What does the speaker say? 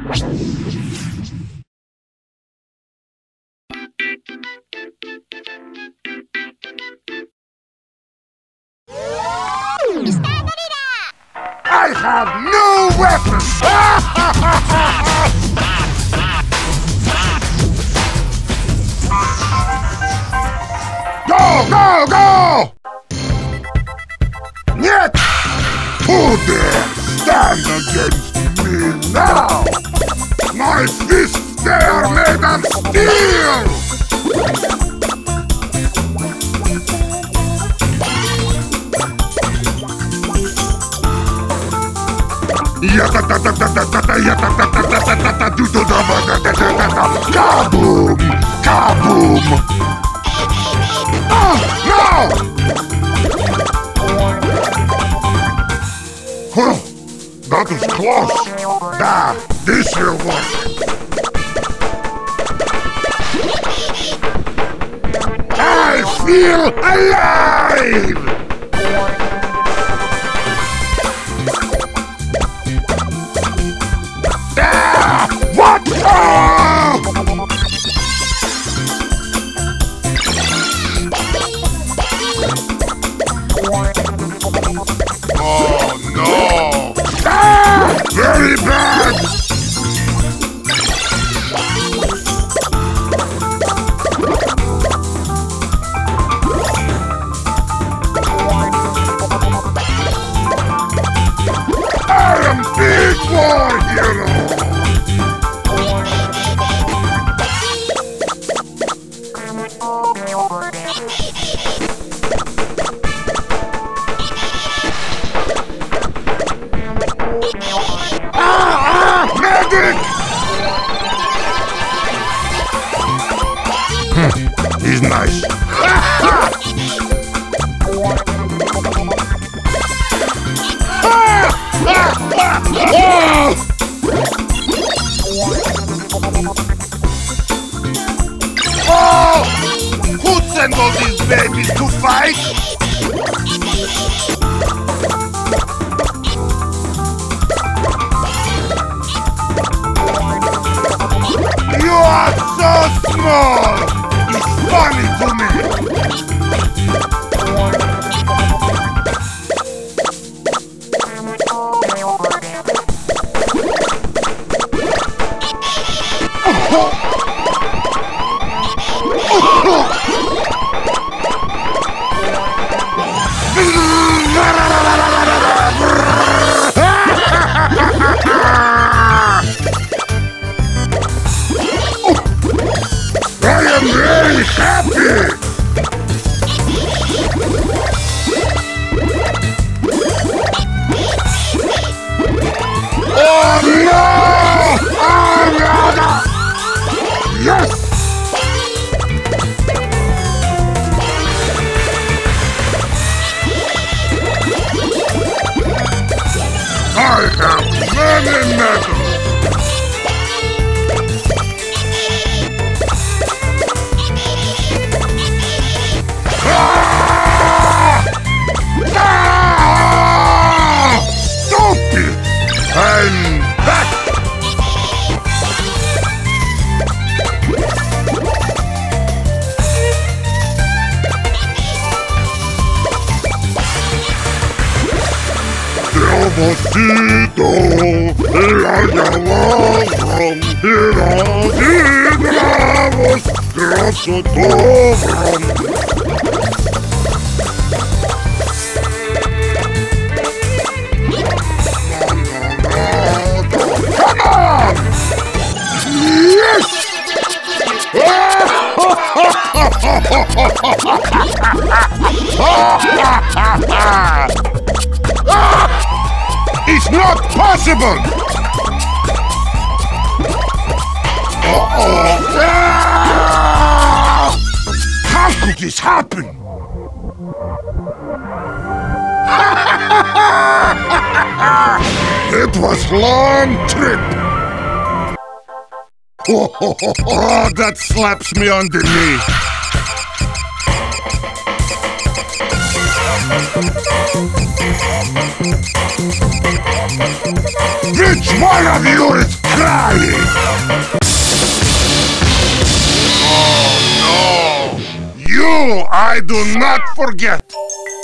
I have no weapons! Go, go, go! Нет! Who dare stand against me now? My fists, they are made of steel! Kaboom! Kaboom! Oh, no! Huh, that was close. This will work. I feel alive! What? Oh! Oh no! Very bad! I am Big War Hero! Medic! He's nice. Oh! Who sent all these babies to fight? You are so small! It's funny to me! Very happy! Oh no! Oh no! Yes! I have many medals! I'm back! Despacito, la llamaban, era de bravos, grosso dobrom. Yes! It's not possible! How could this happen? It was long trip. Oh, that slaps me on the knee. Which one of you is crying? Oh no! You I do not forget!